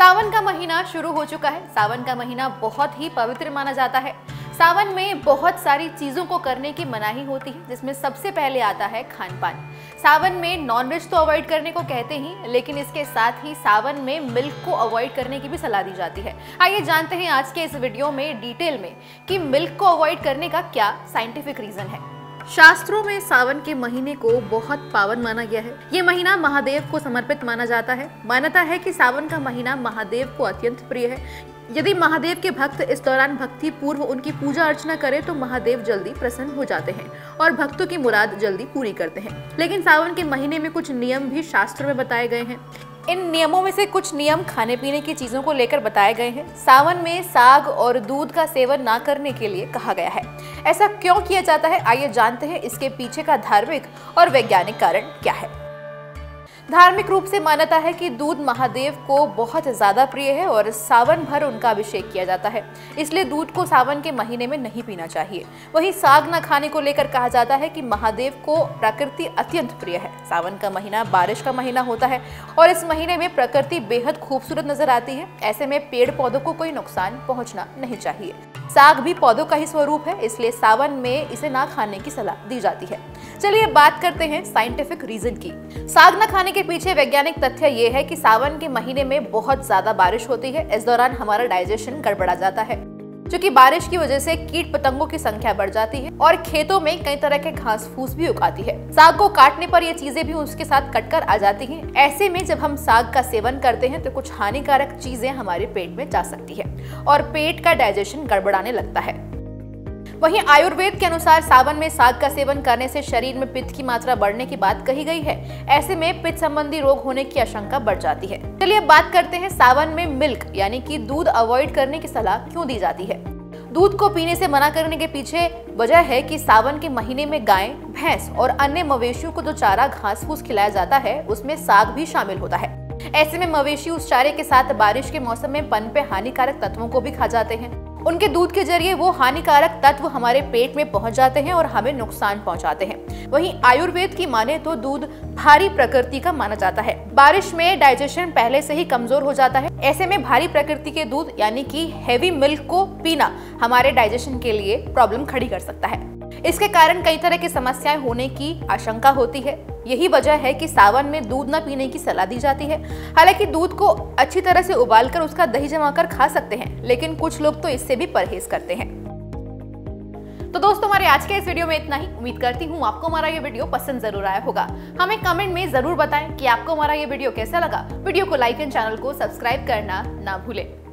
सावन का महीना शुरू हो चुका है। सावन का महीना बहुत ही पवित्र माना जाता है। सावन में बहुत सारी चीजों को करने की मनाही होती है, जिसमें सबसे पहले आता है खान पान। सावन में नॉनवेज तो अवॉइड करने को कहते ही, लेकिन इसके साथ ही सावन में मिल्क को अवॉइड करने की भी सलाह दी जाती है। आइए जानते हैं आज के इस वीडियो में डिटेल में कि मिल्क को अवॉइड करने का क्या साइंटिफिक रीजन है। शास्त्रों में सावन के महीने को बहुत पावन माना गया है। ये महीना महादेव को समर्पित माना जाता है। मान्यता है कि सावन का महीना महादेव को अत्यंत प्रिय है। यदि महादेव के भक्त इस दौरान भक्ति पूर्व उनकी पूजा अर्चना करें तो महादेव जल्दी प्रसन्न हो जाते हैं और भक्तों की मुराद जल्दी पूरी करते हैं। लेकिन सावन के महीने में कुछ नियम भी शास्त्र में बताए गए हैं। इन नियमों में से कुछ नियम खाने पीने की चीजों को लेकर बताए गए हैं। सावन में साग और दूध का सेवन ना करने के लिए कहा गया है। ऐसा क्यों किया जाता है, आइए जानते हैं इसके पीछे का धार्मिक और वैज्ञानिक कारण क्या है। धार्मिक रूप से मान्यता है कि दूध महादेव को बहुत ज्यादा प्रिय है और सावन भर उनका अभिषेक किया जाता है, इसलिए दूध को सावन के महीने में नहीं पीना चाहिए। वहीं साग न खाने को लेकर कहा जाता है कि महादेव को प्रकृति अत्यंत प्रिय है। सावन का महीना बारिश का महीना होता है और इस महीने में प्रकृति बेहद खूबसूरत नजर आती है। ऐसे में पेड़ पौधों को कोई नुकसान पहुंचना नहीं चाहिए। साग भी पौधों का ही स्वरूप है, इसलिए सावन में इसे ना खाने की सलाह दी जाती है। चलिए बात करते हैं साइंटिफिक रीजन की। साग न खाने के पीछे वैज्ञानिक तथ्य ये है कि सावन के महीने में बहुत ज्यादा बारिश होती है। इस दौरान हमारा डाइजेशन गड़बड़ा जाता है, क्योंकि बारिश की वजह से कीट पतंगों की संख्या बढ़ जाती है और खेतों में कई तरह के घास फूस भी उगाती है। साग को काटने पर ये चीजें भी उसके साथ कटकर आ जाती हैं। ऐसे में जब हम साग का सेवन करते हैं तो कुछ हानिकारक चीजें हमारे पेट में जा सकती है और पेट का डाइजेशन गड़बड़ाने लगता है। वहीं आयुर्वेद के अनुसार सावन में साग का सेवन करने से शरीर में पित्त की मात्रा बढ़ने की बात कही गई है। ऐसे में पित्त संबंधी रोग होने की आशंका बढ़ जाती है। चलिए बात करते हैं सावन में मिल्क यानी कि दूध अवॉइड करने की सलाह क्यों दी जाती है। दूध को पीने से मना करने के पीछे वजह है कि सावन के महीने में गाय, भैंस और अन्य मवेशियों को जो चारा घास फूस खिलाया जाता है उसमें साग भी शामिल होता है। ऐसे में मवेशी उस चारे के साथ बारिश के मौसम में पनपे हानिकारक तत्वों को भी खा जाते हैं। उनके दूध के जरिए वो हानिकारक तत्व हमारे पेट में पहुंच जाते हैं और हमें नुकसान पहुंचाते हैं। वहीं आयुर्वेद की माने तो दूध भारी प्रकृति का माना जाता है। बारिश में डाइजेशन पहले से ही कमजोर हो जाता है। ऐसे में भारी प्रकृति के दूध यानी कि हेवी मिल्क को पीना हमारे डाइजेशन के लिए प्रॉब्लम खड़ी कर सकता है। इसके कारण कई तरह की समस्याएं होने की आशंका होती है। यही वजह है कि सावन में दूध न पीने की सलाह दी जाती है। हालांकि दूध को अच्छी तरह से उबालकर उसका दही जमाकर खा सकते हैं, लेकिन कुछ लोग तो इससे भी परहेज करते हैं। तो दोस्तों, हमारे आज के इस वीडियो में इतना ही। उम्मीद करती हूँ आपको हमारा ये वीडियो पसंद जरूर आया होगा। हमें कमेंट में जरूर बताएं कि आपको हमारा ये वीडियो कैसा लगा। वीडियो को लाइक एंड चैनल को सब्सक्राइब करना ना भूलें।